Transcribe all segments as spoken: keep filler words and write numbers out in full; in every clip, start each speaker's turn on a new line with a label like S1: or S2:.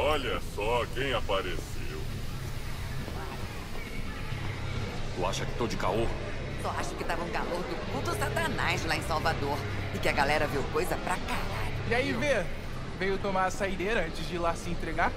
S1: Olha só quem apareceu.
S2: Tu acha que tô de caô?
S3: Só acho que tava um calor do culto satanás lá em Salvador. E que a galera viu coisa pra caralho.
S4: E aí, Vê? Veio tomar a saideira antes de ir lá se entregar?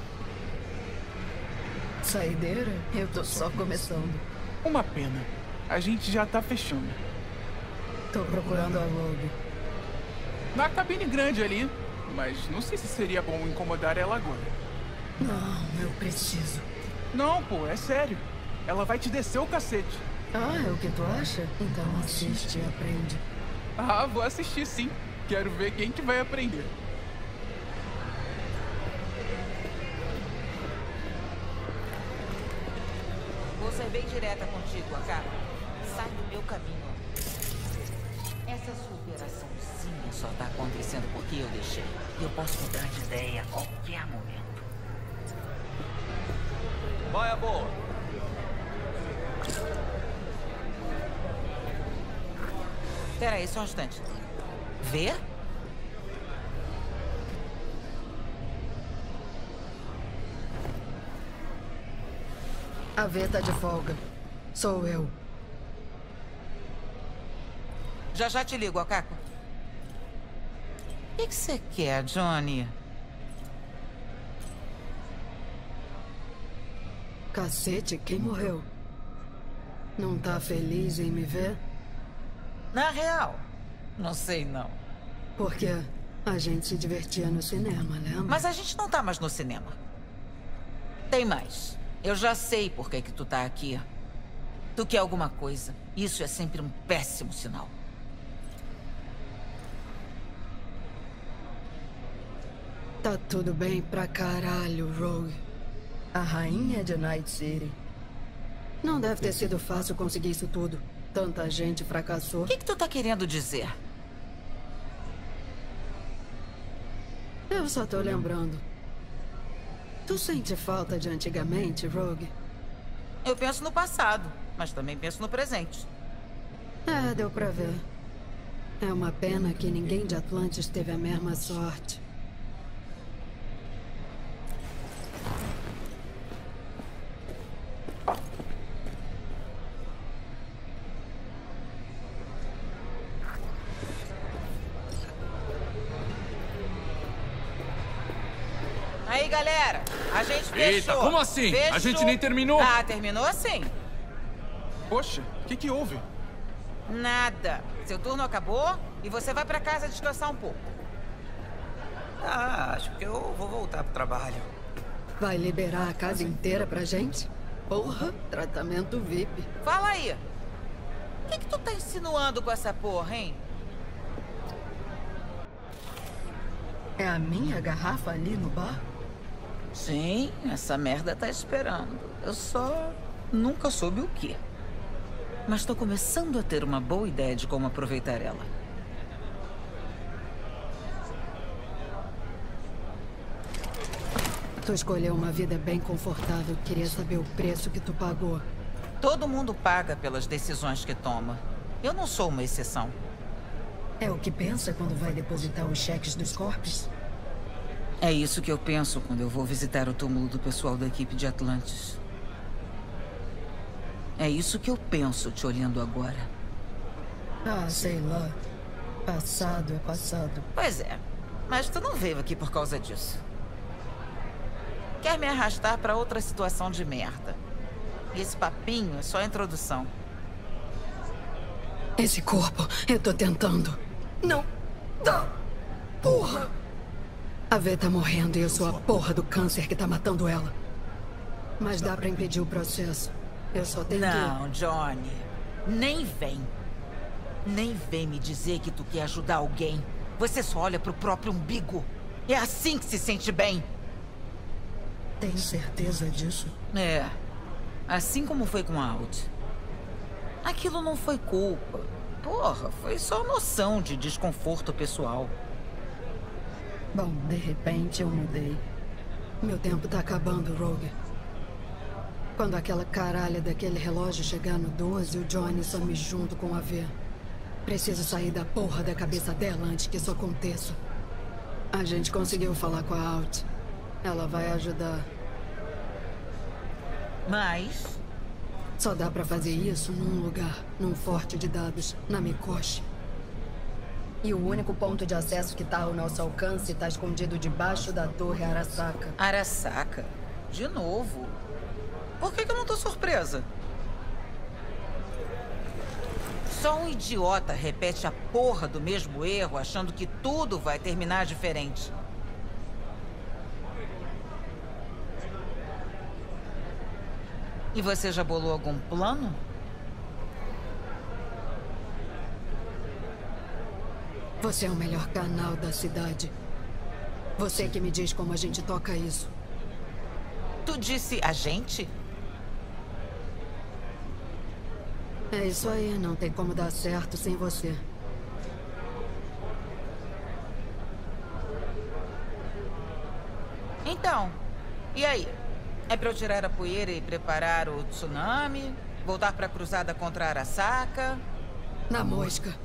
S5: Saideira? Eu tô só começando.
S4: Uma pena. A gente já tá fechando.
S5: Tô procurando a Rogue.
S4: Na cabine grande ali. Mas não sei se seria bom incomodar ela agora.
S5: Não, eu preciso.
S4: Não, pô, é sério. Ela vai te descer o cacete.
S5: Ah, é o que tu acha? Então assiste e aprende.
S4: Ah, vou assistir sim. Quero ver quem que vai aprender.
S6: Vou ser bem direta contigo, Akako. Sai do meu caminho. Essa superaçãozinha só tá acontecendo porque eu deixei. Eu posso mudar de ideia a qualquer momento.
S2: Vai a boa.
S6: Espera aí, só um instante. Vê?
S5: A V tá de folga. Sou eu.
S6: Já já te ligo, Akako. O que que você quer, Johnny?
S5: Cacete, quem morreu? Não tá feliz em me ver?
S6: Na real, não sei não.
S5: Porque a gente se divertia no cinema, lembra?
S6: Mas a gente não tá mais no cinema. Tem mais. Eu já sei por que que tu tá aqui. Tu quer alguma coisa. Isso é sempre um péssimo sinal.
S5: Tá tudo bem pra caralho, Rogue. A rainha de Night City. Não deve ter sido fácil conseguir isso tudo. Tanta gente fracassou.
S6: O que que tu tá querendo dizer?
S5: Eu só tô lembrando. Tu sente falta de antigamente, Rogue?
S6: Eu penso no passado, mas também penso no presente.
S5: É, deu pra ver. É uma pena que ninguém de Atlantis teve a mesma sorte.
S6: Aí, galera, a gente fechou.
S2: Eita, como assim?
S6: Fechou.
S2: A gente nem terminou.
S6: Ah, terminou sim.
S4: Poxa, o que que houve?
S6: Nada. Seu turno acabou e você vai pra casa descansar um pouco.
S7: Ah, acho que eu vou voltar pro trabalho.
S5: Vai liberar a casa inteira pra gente? Porra, tratamento V I P.
S6: Fala aí. O que que tu tá insinuando com essa porra, hein?
S5: É a minha garrafa ali no bar?
S6: Sim, essa merda tá esperando. Eu só nunca soube o quê. Mas tô começando a ter uma boa ideia de como aproveitar ela.
S5: Tu escolheu uma vida bem confortável. Queria saber o preço que tu pagou.
S6: Todo mundo paga pelas decisões que toma. Eu não sou uma exceção.
S5: É o que pensa quando vai depositar os cheques dos corpos?
S6: É isso que eu penso quando eu vou visitar o túmulo do pessoal da equipe de Atlantis. É isso que eu penso te olhando agora.
S5: Ah, sei lá. Passado é passado.
S6: Pois é, mas tu não veio aqui por causa disso. Quer me arrastar pra outra situação de merda. E esse papinho é só a introdução.
S5: Esse corpo, eu tô tentando. Não. Não. Porra. A V tá morrendo e eu sou a porra do câncer que tá matando ela. Mas dá pra impedir o processo. Eu só tenho
S6: Não, Johnny. Nem vem. Nem vem me dizer que tu quer ajudar alguém. Você só olha pro próprio umbigo. É assim que se sente bem.
S5: que... Tem certeza disso?
S6: É. Assim como foi com a Alt. Aquilo não foi culpa. Porra, foi só noção de desconforto pessoal.
S5: Bom, de repente eu mudei. Meu tempo tá acabando, Rogue. Quando aquela caralha daquele relógio chegar no doze, o Johnny some junto com a V. Preciso sair da porra da cabeça dela antes que isso aconteça. A gente conseguiu falar com a Alt. Ela vai ajudar.
S6: Mas...
S5: Só dá pra fazer isso num lugar, num forte de dados, na Mikoshi. E o único ponto de acesso que tá ao nosso alcance tá escondido debaixo da Torre Arasaka.
S6: Arasaka? De novo? Por que que eu não tô surpresa? Só um idiota repete a porra do mesmo erro, achando que tudo vai terminar diferente. E você já bolou algum plano?
S5: Você é o melhor canal da cidade. Você que me diz como a gente toca isso.
S6: Tu disse a gente?
S5: É isso aí, não tem como dar certo sem você.
S6: Então, e aí? É pra eu tirar a poeira e preparar o tsunami? Voltar pra cruzada contra Arasaka?
S5: Na mosca.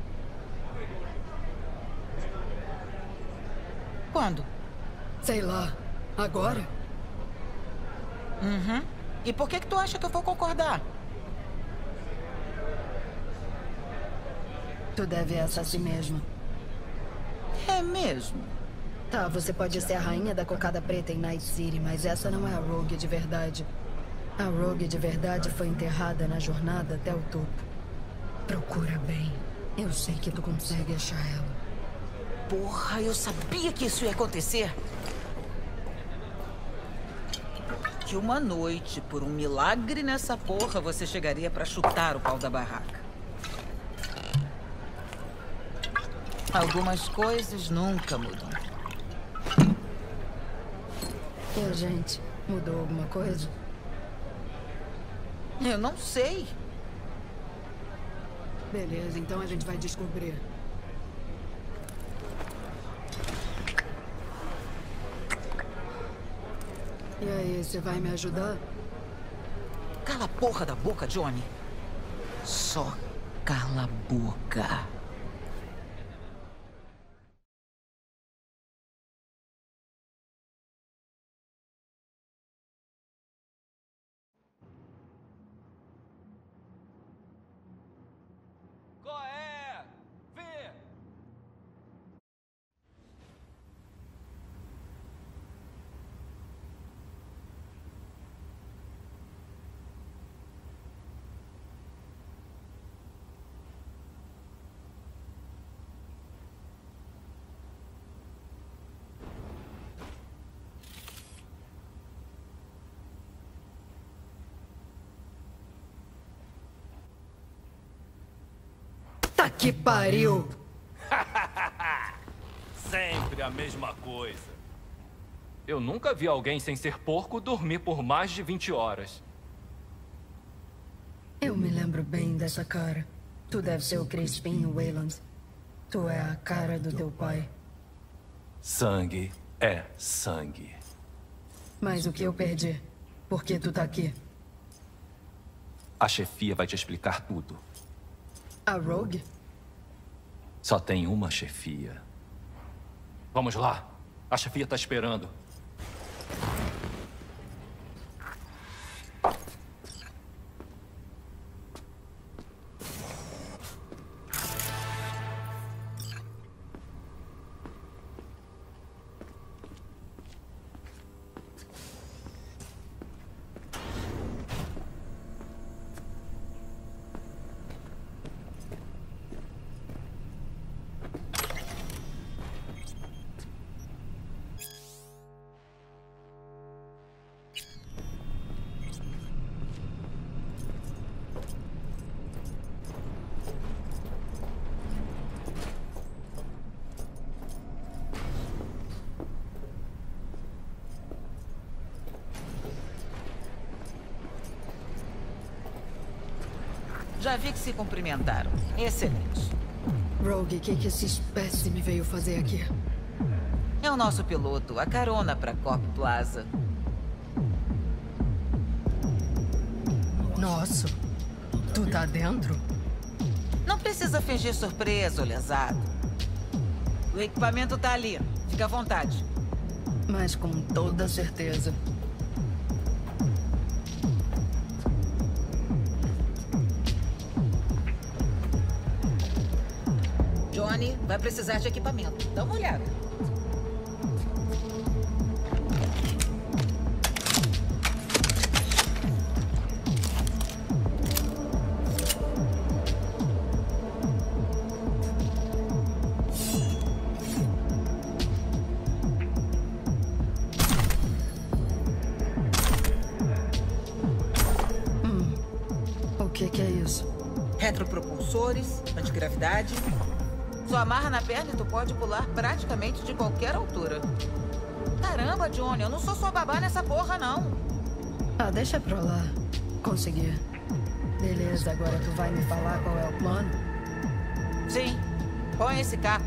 S6: Quando?
S5: Sei lá. Agora?
S6: Uhum. E por que que tu acha que eu vou concordar?
S5: Tu deve essa a si mesma.
S6: É mesmo?
S5: Tá, você pode ser a rainha da cocada preta em Night City, mas essa não é a Rogue de verdade. A Rogue de verdade foi enterrada na jornada até o topo. Procura bem. Eu sei que tu consegue achar ela.
S6: Porra, eu sabia que isso ia acontecer. Que uma noite, por um milagre nessa porra, você chegaria pra chutar o pau da barraca. Algumas coisas nunca mudam.
S5: E a gente? Mudou alguma coisa?
S6: Eu não sei.
S5: Beleza, então a gente vai descobrir. E aí, você vai me ajudar?
S6: Cala a porra da boca, Johnny. Só cala a boca.
S2: Qual é? Vê!
S5: Tá que pariu!
S2: Sempre a mesma coisa. Eu nunca vi alguém sem ser porco dormir por mais de vinte horas.
S5: Eu me lembro bem dessa cara. Tu deve ser o Crispin Wayland. Tu é a cara do teu pai.
S8: Sangue é sangue.
S5: Mas o que eu perdi? Por que tu tá aqui?
S8: A chefia vai te explicar tudo.
S5: A Rogue?
S8: Só tem uma chefia.
S2: Vamos lá. A chefia tá esperando.
S6: Já vi que se cumprimentaram. Excelente.
S5: Rogue, o que, que esse espécime veio fazer aqui?
S6: É o nosso piloto, a carona pra Cop Plaza.
S5: Nossa, tu tá dentro?
S6: Não precisa fingir surpresa, olhazado. O equipamento tá ali. Fica à vontade.
S5: Mas com toda certeza.
S6: Johnny, vai precisar de equipamento. Dá uma olhada. Retropropulsores, antigravidade. Só amarra na perna e tu pode pular praticamente de qualquer altura. Caramba, Johnny, eu não sou sua babá nessa porra, não.
S5: Ah, deixa pra lá. Consegui. Beleza, agora tu vai me falar qual é o plano?
S6: Sim. Põe esse caco.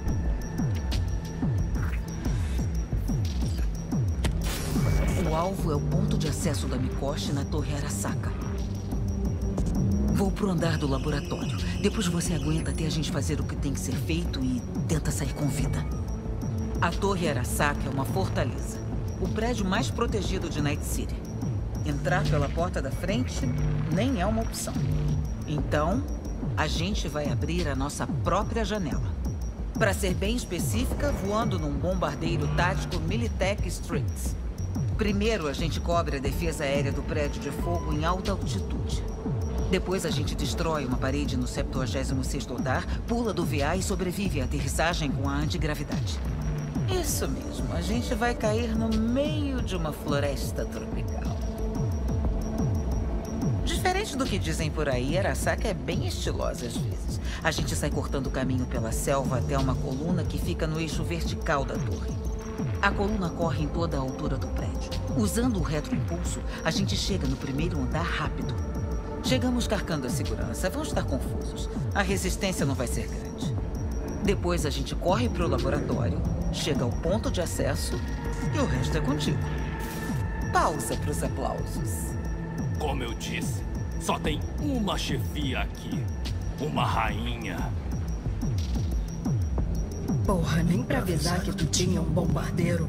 S6: O alvo é o ponto de acesso da Mikoshi na Torre Arasaka. Vou pro andar do laboratório. Depois você aguenta até a gente fazer o que tem que ser feito e tenta sair com vida. A Torre Arasaka é uma fortaleza. O prédio mais protegido de Night City. Entrar pela porta da frente nem é uma opção. Então, a gente vai abrir a nossa própria janela. Para ser bem específica, voando num bombardeiro tático Militech Strix. Primeiro, a gente cobre a defesa aérea do prédio de fogo em alta altitude. Depois a gente destrói uma parede no septuagésimo sexto andar, pula do V A e sobrevive à aterrissagem com a antigravidade. Isso mesmo, a gente vai cair no meio de uma floresta tropical. Diferente do que dizem por aí, Arasaka é bem estilosa às vezes. A gente sai cortando o caminho pela selva até uma coluna que fica no eixo vertical da torre. A coluna corre em toda a altura do prédio. Usando o retroimpulso, a gente chega no primeiro andar rápido. Chegamos carcando a segurança. Vão estar confusos. A resistência não vai ser grande. Depois a gente corre para o laboratório, chega ao ponto de acesso e o resto é contigo. Pausa para os aplausos.
S2: Como eu disse, só tem uma chefia aqui. Uma rainha.
S5: Porra, nem pra avisar que tu tinha um bombardeiro.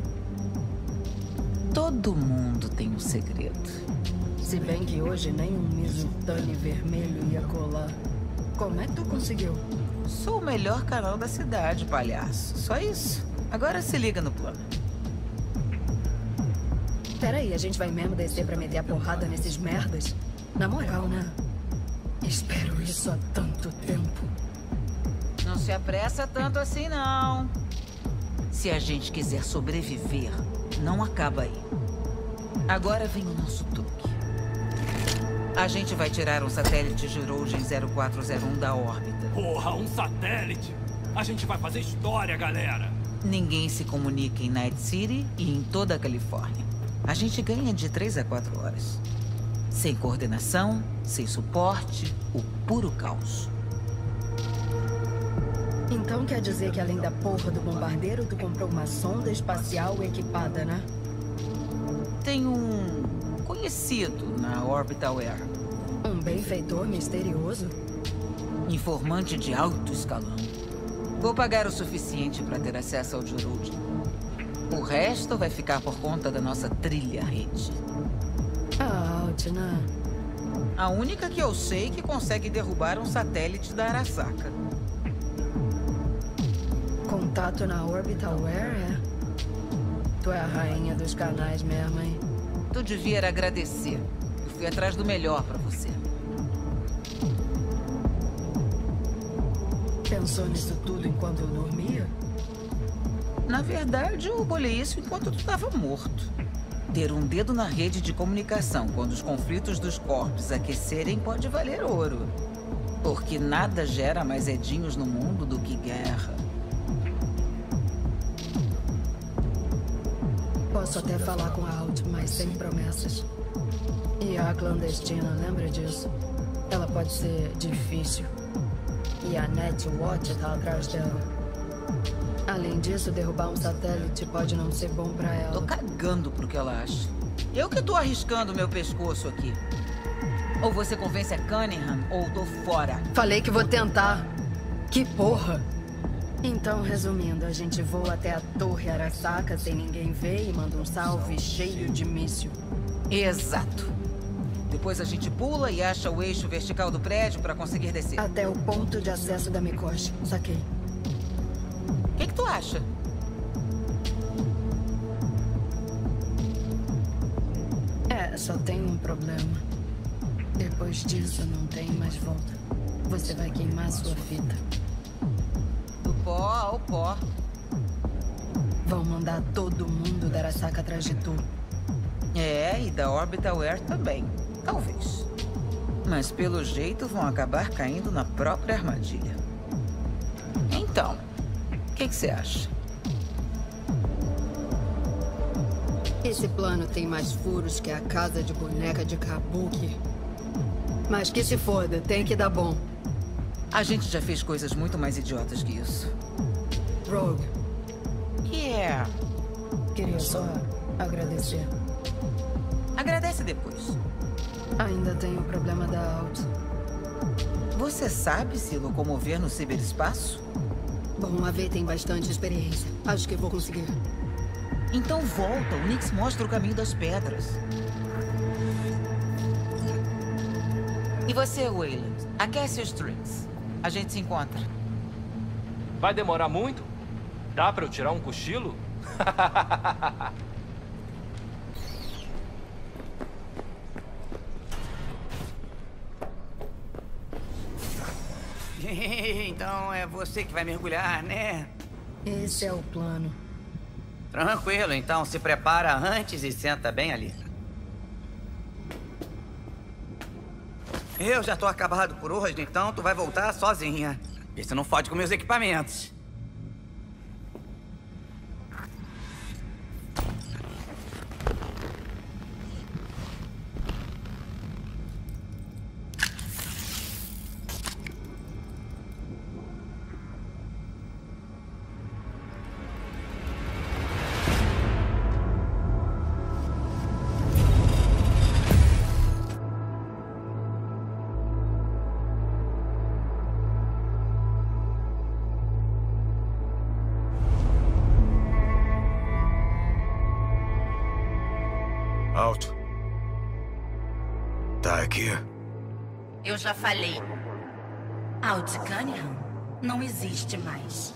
S6: Todo mundo tem um segredo.
S5: Se bem que hoje nem um Mizutani vermelho ia colar. Como é que tu conseguiu?
S6: Sou o melhor canal da cidade, palhaço. Só isso. Agora se liga no plano.
S5: Peraí, a gente vai mesmo descer pra meter a porrada nesses merdas? Na moral, né? Espero isso há tanto tempo.
S6: Não se apressa tanto assim, não. Se a gente quiser sobreviver, não acaba aí. Agora vem o nosso truque. A gente vai tirar um satélite Girogen zero quatro zero um da órbita.
S2: Porra, um satélite? A gente vai fazer história, galera.
S6: Ninguém se comunica em Night City e em toda a Califórnia. A gente ganha de três a quatro horas. Sem coordenação, sem suporte, o puro caos.
S5: Então quer dizer que além da porra do bombardeiro, tu comprou uma sonda espacial equipada, né?
S6: Tem um conhecido na Orbital Air.
S5: Um benfeitor misterioso?
S6: Informante de alto escalão. Vou pagar o suficiente para ter acesso ao Giroud. O resto vai ficar por conta da nossa trilha-rede.
S5: Ah, Altna.
S6: A única que eu sei que consegue derrubar um satélite da Arasaka.
S5: Contato na Orbital Air, é? Tu é a rainha dos canais mesmo, hein?
S6: Tu devia agradecer. Eu fui atrás do melhor pra você.
S5: Pensou nisso tudo enquanto eu dormia?
S6: Na verdade, eu bolei isso enquanto tu estava morto. Ter um dedo na rede de comunicação quando os conflitos dos corpos aquecerem pode valer ouro. Porque nada gera mais edinhos no mundo do que guerra.
S5: Posso até falar com a Alt, mas sem promessas. E a clandestina, lembra disso? Ela pode ser difícil. E a Netwatch tá atrás dela. Além disso, derrubar um satélite pode não ser bom pra ela.
S6: Tô cagando pro que ela acha. Eu que tô arriscando meu pescoço aqui. Ou você convence a Cunningham, ou tô fora.
S5: Falei que vou tentar. Que porra! Então, resumindo, a gente voa até a Torre Arasaka sem ninguém ver e manda um salve cheio de míssil.
S6: Exato. Depois a gente pula e acha o eixo vertical do prédio para conseguir descer.
S5: Até o ponto de acesso da Mikoshi. Saquei.
S6: O que, que tu acha?
S5: É, só tem um problema. Depois disso, não tem mais volta. Você vai queimar sua fita.
S6: Do pó ao pó.
S5: Vão mandar todo mundo da Arasaka atrás de tu.
S6: É, e da Orbital Air também. Talvez. Mas pelo jeito vão acabar caindo na própria armadilha. Então, o que você acha?
S5: Esse plano tem mais furos que a casa de boneca de Kabuki. Mas que se foda, tem que dar bom.
S6: A gente já fez coisas muito mais idiotas que isso.
S5: Rogue.
S6: Yeah.
S5: Queria só agradecer.
S6: Agradece depois.
S5: Ainda tem o problema da Alt.
S6: Você sabe se locomover no ciberespaço?
S5: Bom, a V tem bastante experiência. Acho que vou conseguir.
S6: Então volta, o Nix mostra o caminho das pedras. E você, Wayland? Aquece os drinks. A gente se encontra.
S2: Vai demorar muito? Dá pra eu tirar um cochilo?
S7: Então é você que vai mergulhar, né?
S5: Esse é o plano.
S7: Tranquilo, então se prepara antes e senta bem ali. Eu já tô acabado por hoje, então tu vai voltar sozinha. E você não fode com meus equipamentos.
S9: Alto. Tá aqui.
S10: Eu já falei. Alt Cunningham não existe mais.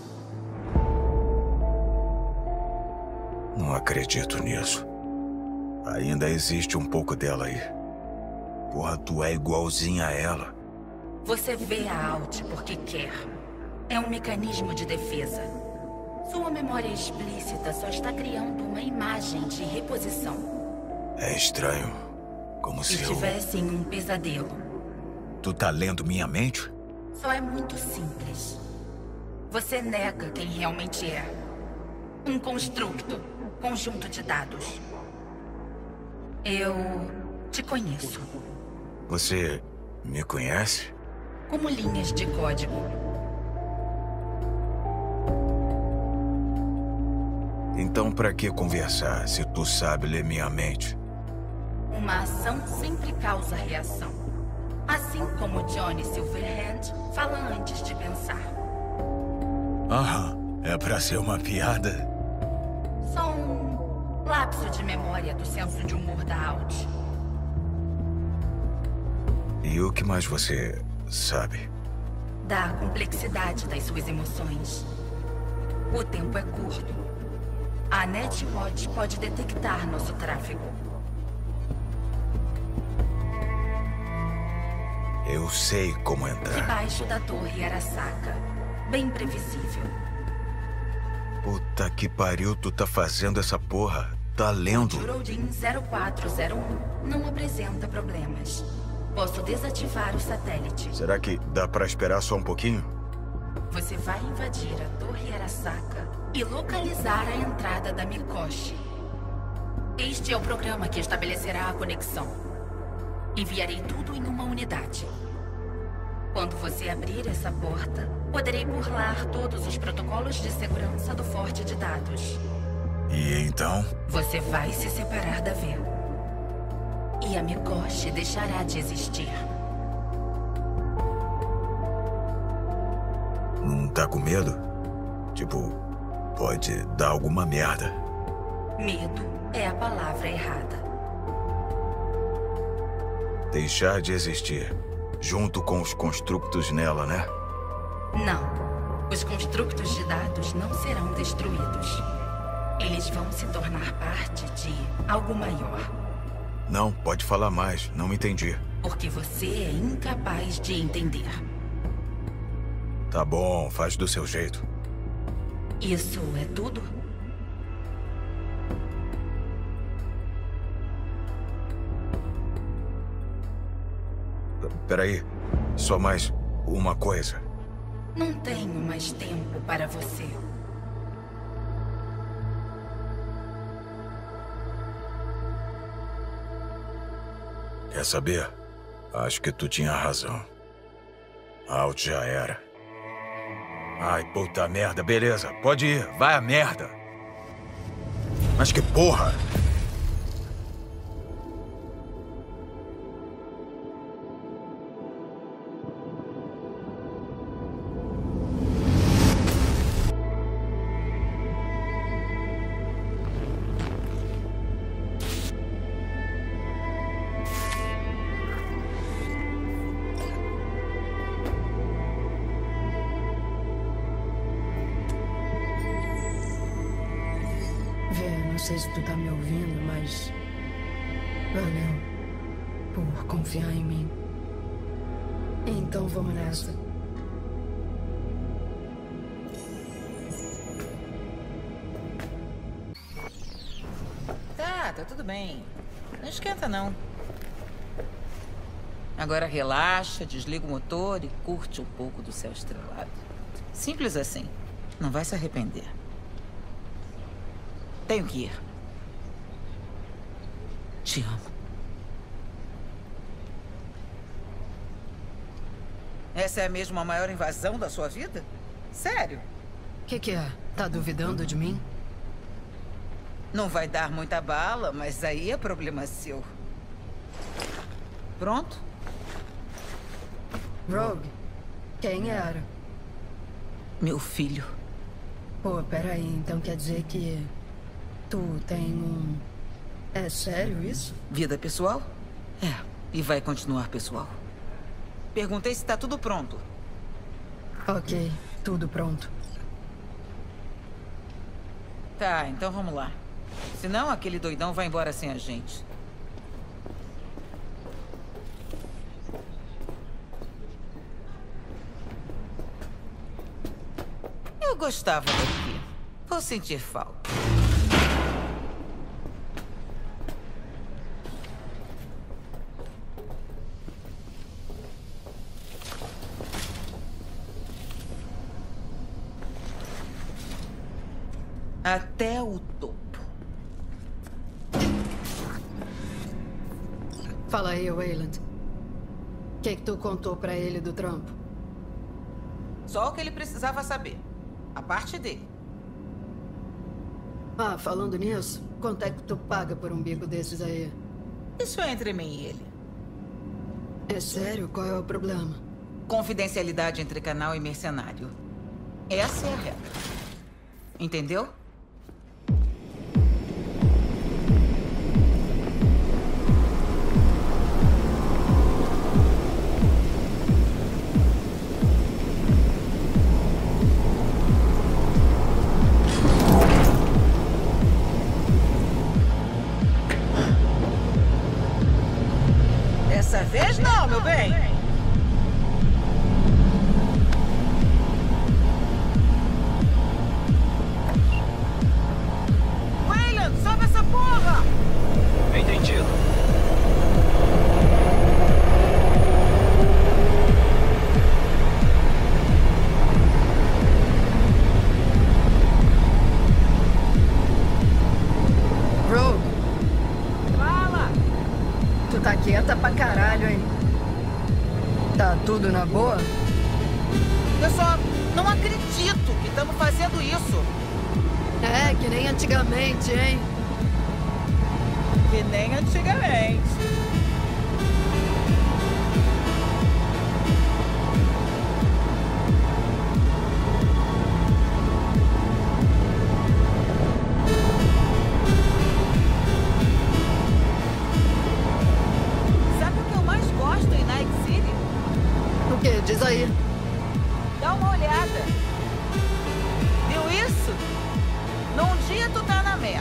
S9: Não acredito nisso. Ainda existe um pouco dela aí. Porra, tu é igualzinha a ela.
S10: Você vê a Alt porque quer. É um mecanismo de defesa. Sua memória explícita só está criando uma imagem de reposição.
S9: É estranho. Como se eu...
S10: estivesse em um pesadelo.
S9: Tu tá lendo minha mente?
S10: Só é muito simples. Você nega quem realmente é. Um construto, conjunto de dados. Eu te conheço.
S9: Você me conhece?
S10: Como linhas de código.
S9: Então pra que conversar se tu sabe ler minha mente?
S10: Uma ação sempre causa reação. Assim como Johnny Silverhand fala antes de pensar.
S9: Aham, é pra ser uma piada?
S10: Só um lapso de memória do senso de humor da Alt.
S9: E o que mais você sabe?
S10: Da complexidade das suas emoções. O tempo é curto. A Netwatch pode detectar nosso tráfego.
S9: Eu sei como entrar.
S10: Debaixo da Torre Arasaka. Bem previsível.
S9: Puta que pariu, tu tá fazendo essa porra. Tá lendo.
S10: O Rodin zero quatro zero um não apresenta problemas. Posso desativar o satélite.
S9: Será que dá pra esperar só um pouquinho?
S10: Você vai invadir a Torre Arasaka e localizar a entrada da Mikoshi. Este é o programa que estabelecerá a conexão. Enviarei tudo em uma unidade. Quando você abrir essa porta, poderei burlar todos os protocolos de segurança do forte de dados.
S9: E então?
S10: Você vai se separar da V. E a Mikoshi deixará de existir.
S9: Não tá com medo? Tipo, pode dar alguma merda.
S10: Medo é a palavra errada.
S9: Deixar de existir, junto com os construtos nela, né?
S10: Não. Os construtos de dados não serão destruídos. Eles vão se tornar parte de algo maior.
S9: Não, pode falar mais. Não entendi.
S10: Porque você é incapaz de entender.
S9: Tá bom, faz do seu jeito.
S10: Isso é tudo?
S9: Peraí, só mais uma coisa.
S10: Não tenho mais tempo para você.
S9: Quer saber? Acho que tu tinha razão. Alt já era. Ai, puta merda. Beleza, pode ir. Vai a merda. Mas que porra!
S5: Não sei se tu tá me ouvindo, mas... valeu por confiar em mim. Então vamos nessa.
S6: Tá, tá tudo bem. Não esquenta, não. Agora relaxa, desliga o motor e curte um pouco do céu estrelado. Simples assim. Não vai se arrepender. Tenho que ir. Te amo. Essa é mesmo a maior invasão da sua vida? Sério?
S5: O que, que é? Tá duvidando de mim?
S6: Não vai dar muita bala, mas aí é problema seu. Pronto?
S5: Rogue, quem era?
S6: Meu filho.
S5: Pô, peraí, então quer dizer que... tu tem um... é sério isso?
S6: Vida pessoal? É, e vai continuar pessoal. Perguntei se tá tudo pronto.
S5: Ok, tudo pronto.
S6: Tá, então vamos lá. Senão aquele doidão vai embora sem a gente. Eu gostava daqui. Vou sentir falta. Até o topo.
S5: Fala aí, Wayland. O que que tu contou pra ele do trampo?
S6: Só o que ele precisava saber. A parte dele.
S5: Ah, falando nisso, quanto é que tu paga por um bico desses aí?
S6: Isso é entre mim e ele.
S5: É sério? Qual é o problema?
S6: Confidencialidade entre canal e mercenário. Essa é a regra. Entendeu? Dessa vez não, meu bem. Wayland, sobe essa porra!
S8: Entendido.
S5: Rogue,
S6: Fala!
S5: tu tá quieta pra caralho, hein? Tá tudo na boa?
S6: Eu só não acredito que estamos fazendo isso.
S5: É, que nem antigamente, hein?
S6: Que nem antigamente.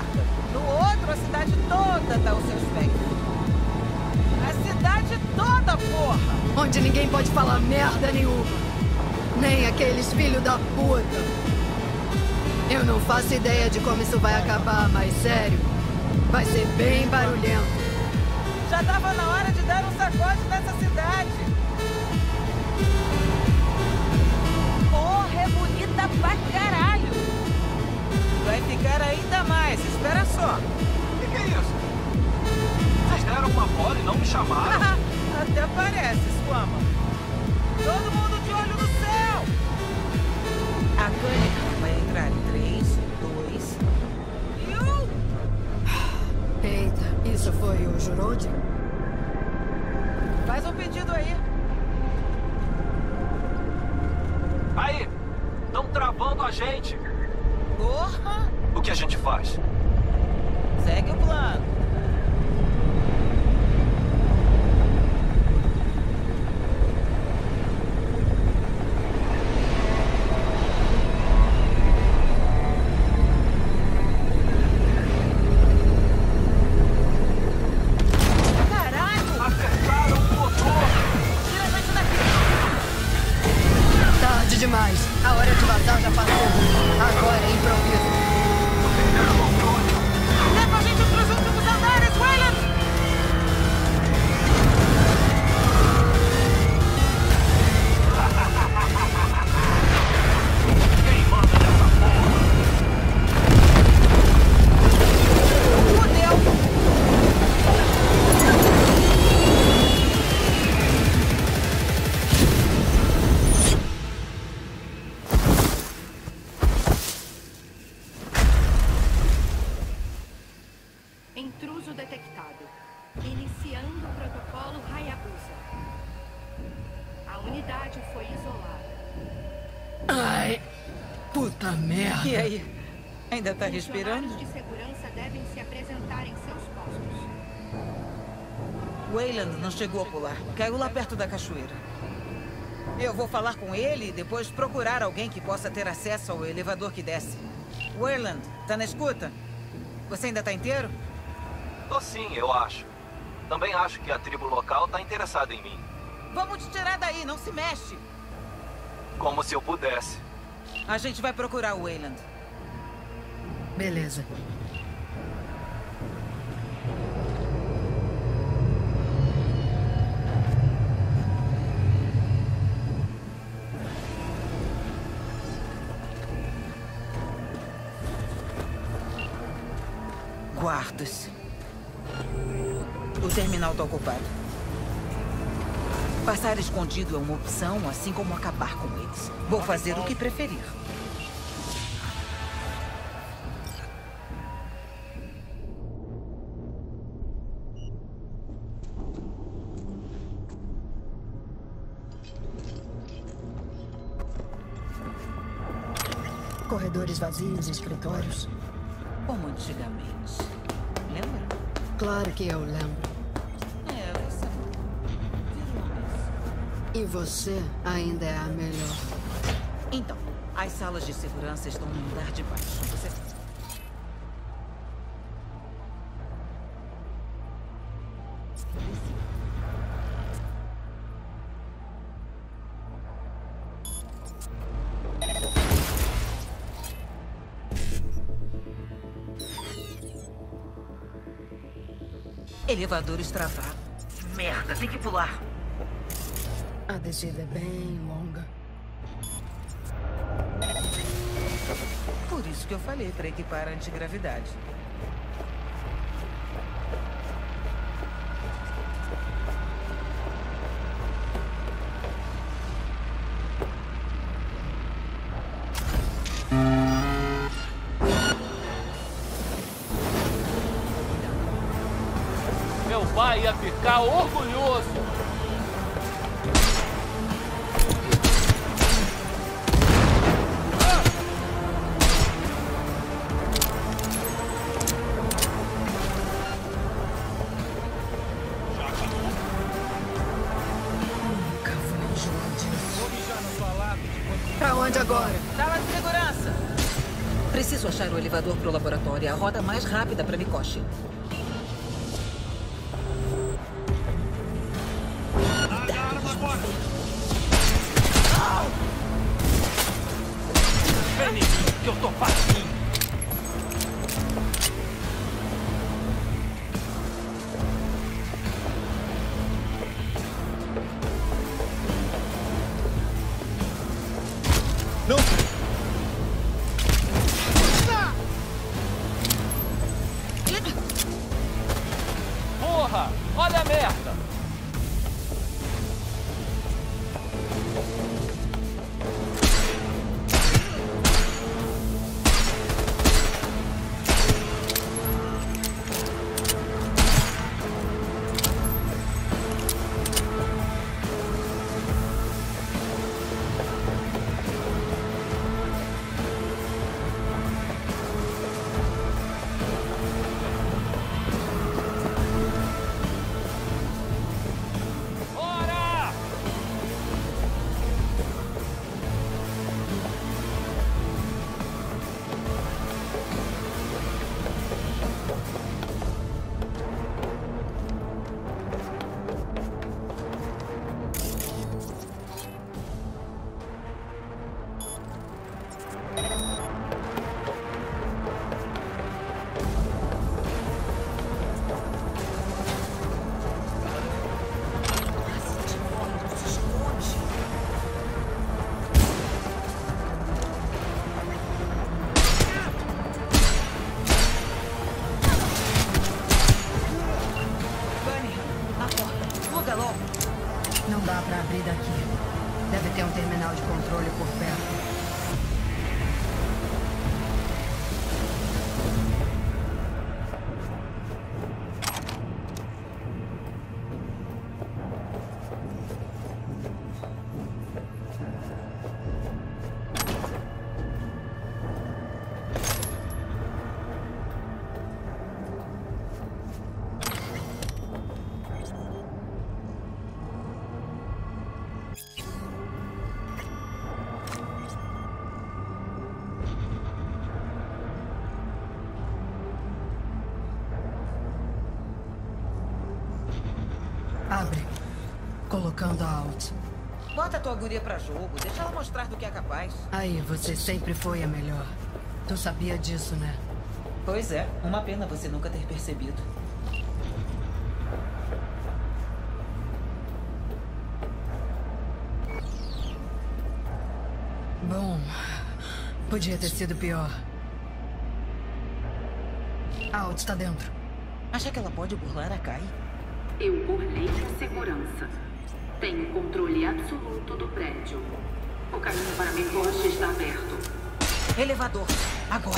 S6: merda. No outro, a cidade toda tá aos seus pés. A cidade toda, porra!
S5: Onde ninguém pode falar merda nenhuma. Nem aqueles filhos da puta. Eu não faço ideia de como isso vai acabar, mas sério, vai ser bem barulhento.
S6: Já tava na hora de dar um sacode nessa cidade. Porra, é bonita pra caralho. Vai ficar ainda mais, espera só.
S8: O que, que é isso? Vocês deram uma bola e não me chamaram?
S6: Até parece, Suama. Todo mundo de olho no céu. A Cunningham vai entrar em três, dois e um.
S5: Eita, isso foi o Jurode?
S6: Faz um pedido aí.
S8: Aí, estão travando a gente.
S6: Porra!
S8: O que a gente faz?
S6: Segue o plano.
S5: Demais. A hora de vazar já passou. Agora é improviso.
S6: Leva a gente pros últimos andares, Weyland!
S8: Quem manda nessa porra?
S6: Fudeu!
S11: Intruso detectado. Iniciando o protocolo Hayabusa. A unidade foi isolada.
S5: Ai, puta merda.
S6: E aí? Ainda tá respirando?
S11: Funcionários de segurança devem se apresentar em seus postos.
S6: Weyland não chegou a pular. Caiu lá perto da cachoeira. Eu vou falar com ele e depois procurar alguém que possa ter acesso ao elevador que desce. Weyland, tá na escuta? Você ainda tá inteiro?
S8: Tô sim, eu acho. Também acho que a tribo local tá interessada em mim.
S6: Vamos te tirar daí, não se mexe.
S8: Como se eu pudesse.
S6: A gente vai procurar o Weyland.
S5: Beleza.
S6: Guardas. O terminal tá ocupado. Passar escondido é uma opção, assim como acabar com eles. Vou fazer o que preferir.
S5: Corredores vazios, escritórios.
S6: Como antigamente. Lembra?
S5: Claro que eu lembro.
S6: É, você virou mesmo.
S5: E você ainda é a melhor.
S6: Então, as salas de segurança estão no andar de baixo. Você... Elevador travado. Merda, tem que pular.
S5: A descida é bem longa.
S6: Por isso que eu falei para equipar a antigravidade.
S2: Meu pai ia ficar orgulhoso.
S5: Pra onde agora?
S6: Sala de segurança. Preciso achar o elevador pro laboratório. A rota mais rápida para Mikoshi.
S2: Vem em mim, que eu tô facinho.
S12: Não!
S2: Porra! Olha a merda!
S5: Não dá pra abrir daqui. Deve ter um terminal de controle por perto. Abre. Colocando a alt.
S6: Bota tua guria pra jogo. Deixa ela mostrar do que é capaz.
S5: Aí, você sempre foi a melhor. Tu sabia disso, né?
S6: Pois é. Uma pena você nunca ter percebido.
S5: Bom, podia ter sido pior. A alt está dentro.
S6: Acha que ela pode burlar a Kai?
S10: Eu burlei a segurança. Tenho controle absoluto do prédio. O caminho para Mikoshi está aberto.
S6: Elevador, agora.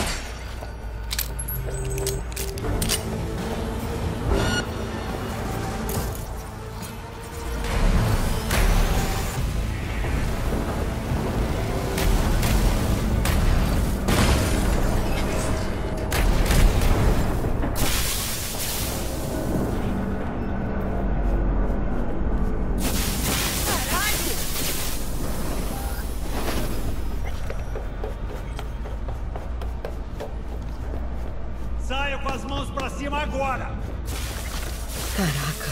S12: Saia com as mãos pra cima agora!
S5: Caraca.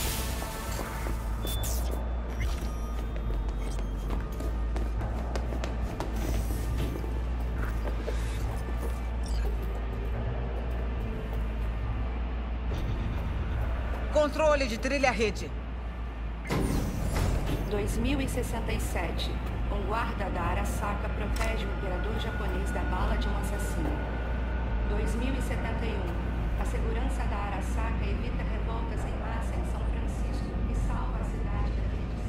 S6: Controle de trilha-rede.
S11: dois mil e sessenta e sete. Um guarda da Arasaka protege o imperador japonês da bala de um assassino. dois mil e setenta e um. A segurança da Arasaka evita revoltas em massa em São Francisco e salva a cidade da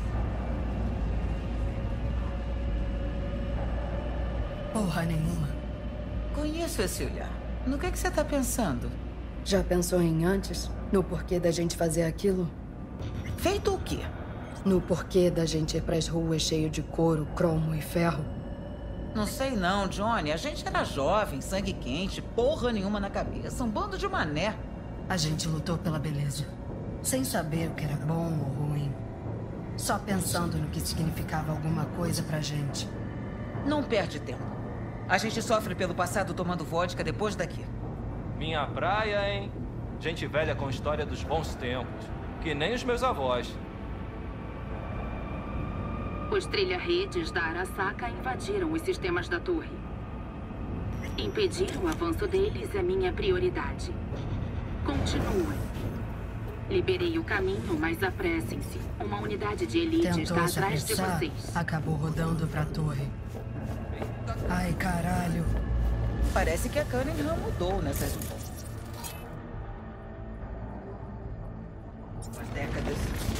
S11: perdição.
S5: Porra nenhuma.
S6: Conheço esse olhar. No que é que você tá pensando?
S5: Já pensou em antes? No porquê da gente fazer aquilo?
S6: Feito o quê?
S5: No porquê da gente ir pras ruas cheio de couro, cromo e ferro?
S6: Não sei não, Johnny. A gente era jovem, sangue quente, porra nenhuma na cabeça, um bando de mané.
S5: A gente lutou pela beleza, sem saber o que era bom ou ruim. Só pensando no que significava alguma coisa pra gente.
S6: Não perde tempo. A gente sofre pelo passado tomando vodka depois daqui.
S2: Minha praia, hein? Gente velha com história dos bons tempos. Que nem os meus avós.
S10: Os trilha-redes da Arasaka invadiram os sistemas da torre. Impedir o avanço deles é minha prioridade. Continuem. Liberei o caminho, mas apressem-se. Uma unidade de elite
S5: Tentou
S10: está
S5: se
S10: atrás de
S5: apressar,
S10: vocês.
S5: acabou rodando pra torre. Ai, caralho.
S6: Parece que a Cunningham mudou nessas umas décadas.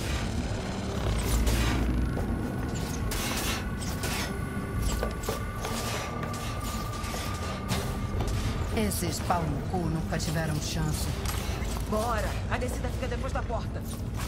S5: Esses pau no cu nunca tiveram chance.
S6: Bora! A descida fica depois da porta.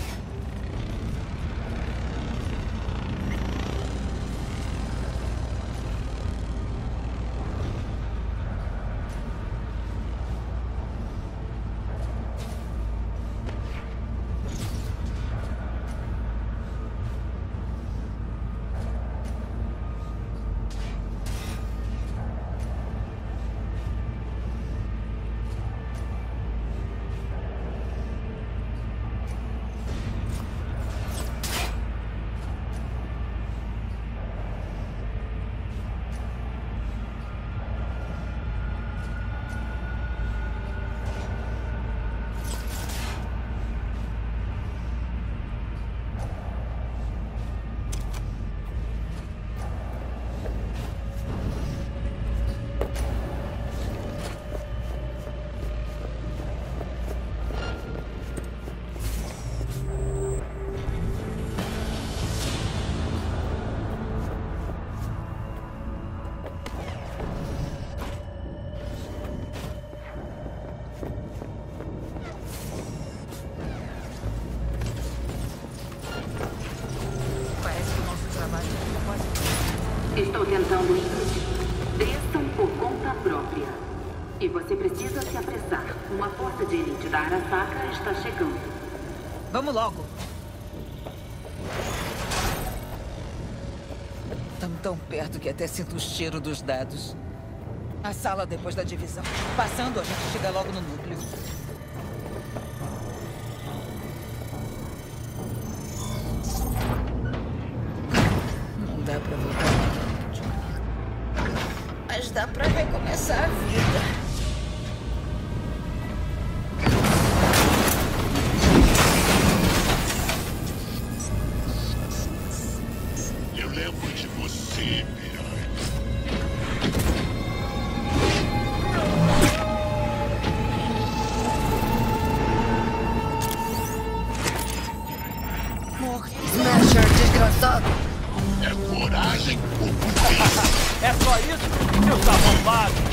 S10: Estou tentando impedir. Desçam por conta própria. E você precisa se apressar. Uma força de elite da Arasaka está chegando.
S6: Vamos logo. Estamos tão perto que até sinto o cheiro dos dados. A sala depois da divisão. Passando, a gente chega logo no núcleo. Não dá pra voltar. Mas dá pra recomeçar a vida.
S1: Eu lembro de você, Mirai.
S6: Morre.
S5: Smasher, desgraçado.
S1: É coragem ou poder?
S2: É só isso, seus arrombados?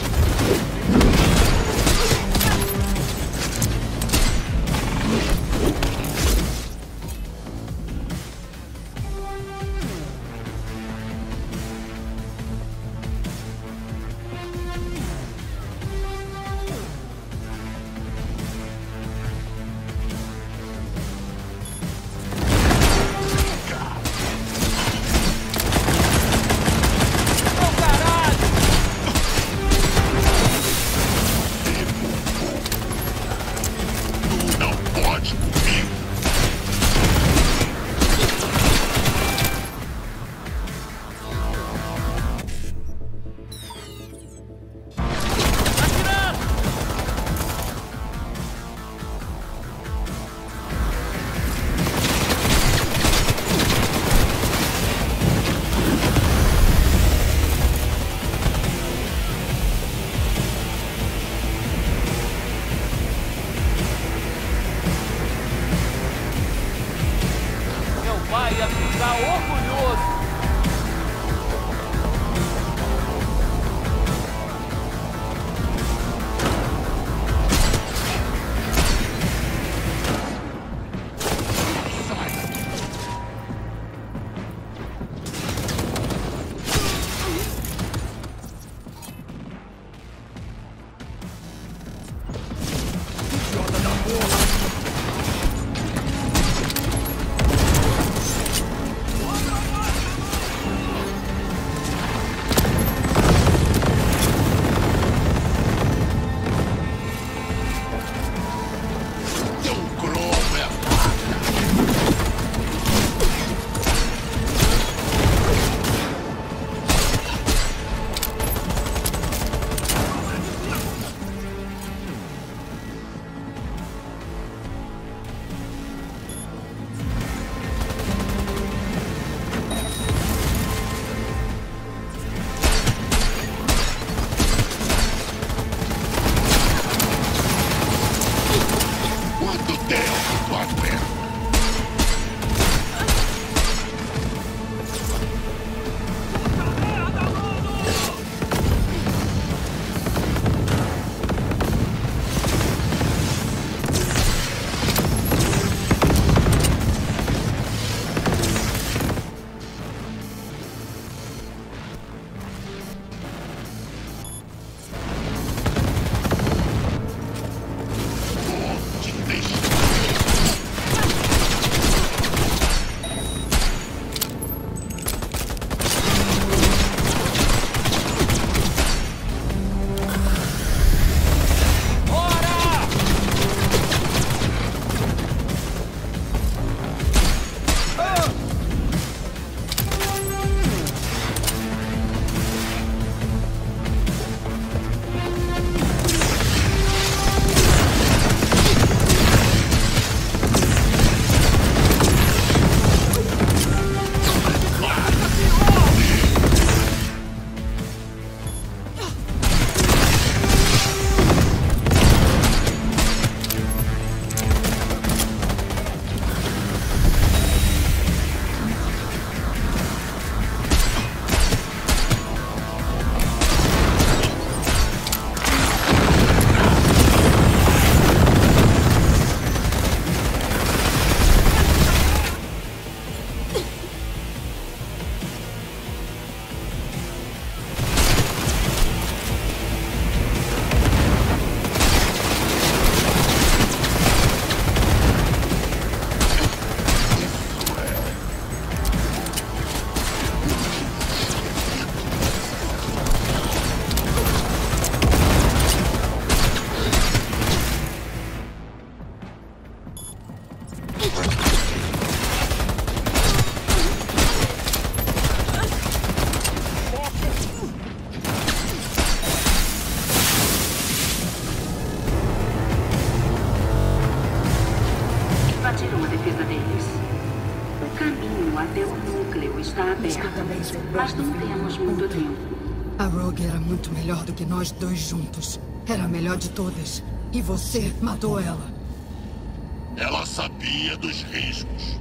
S13: caminho até o núcleo está aberto, mas não temos muito tempo.
S5: A Rogue era muito melhor do que nós dois juntos. Era a melhor de todas. E você matou ela.
S1: Ela sabia dos riscos.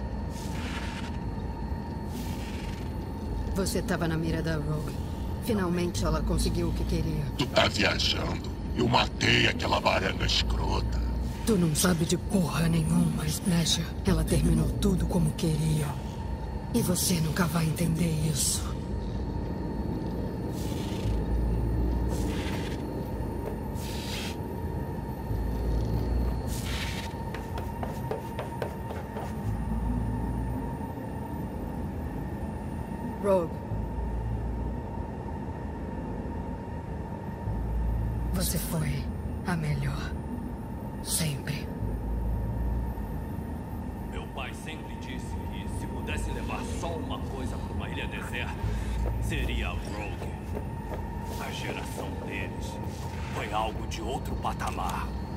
S5: Você estava na mira da Rogue. Finalmente ela conseguiu o que queria.
S1: Tu tá viajando. Eu matei aquela baranga escrota.
S5: Tu não sabe de porra nenhuma, Slasher. Ela terminou tudo como queria. E você nunca vai entender isso. Rogue. Você foi a melhor. Sempre.
S2: Meu pai sempre disse que se pudesse levar só uma coisa para uma ilha deserta, seria a Rogue. A geração deles foi algo de outro patamar.